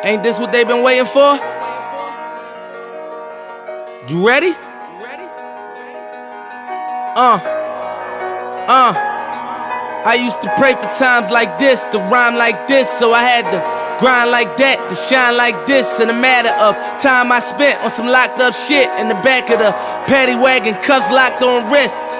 Ain't this what they been waiting for? You ready? I used to pray for times like this, to rhyme like this, so I had to grind like that, to shine like this. In a matter of time I spent on some locked up shit in the back of the paddy wagon, cuffs locked on wrist.